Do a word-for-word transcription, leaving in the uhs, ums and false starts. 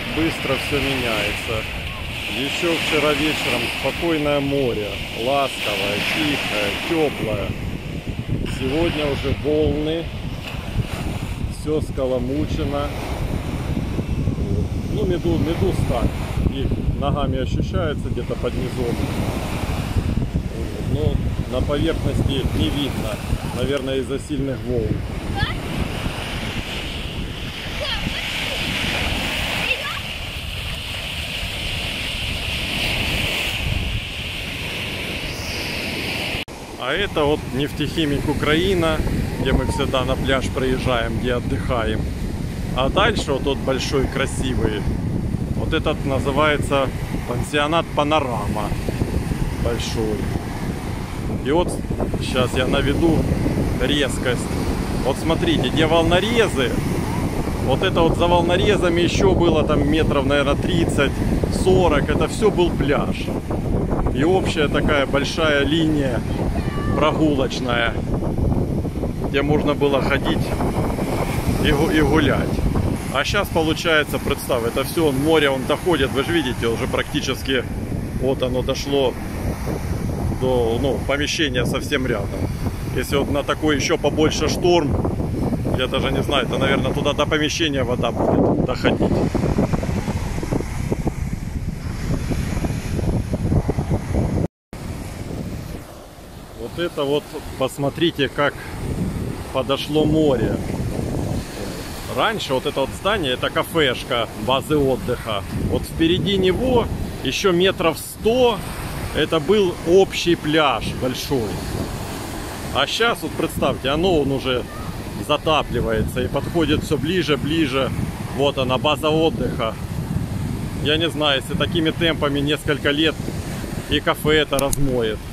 как быстро все меняется. Еще вчера вечером спокойное море, ласковое, тихое, теплое. Сегодня уже волны, все скаламучено. Ну, медуз, медуз так, их ногами ощущается где-то под низом. Но на поверхности не видно, наверное, из-за сильных волн. А это вот нефтехимик Украина, где мы всегда на пляж приезжаем, где отдыхаем. А дальше вот тот большой, красивый, вот этот называется пансионат Панорама. Большой. И вот сейчас я наведу резкость. Вот смотрите, где волнорезы. Вот это вот за волнорезами еще было там метров, наверное, тридцать-сорок. Это все был пляж. И общая такая большая линия прогулочная, где можно было ходить и, и гулять. А сейчас получается, представь, это все море, он доходит, вы же видите, уже практически вот оно дошло до, ну, помещения совсем рядом. Если вот на такой еще побольше шторм, я даже не знаю, это, наверное, туда до помещения вода будет доходить. Вот это вот, посмотрите, как подошло море. Раньше вот это вот здание, это кафешка базы отдыха. Вот впереди него еще метров сто, это был общий пляж большой. А сейчас вот представьте, оно он уже затапливается и подходит все ближе, ближе. Вот она, база отдыха. Я не знаю, если такими темпами несколько лет и кафе это размоет.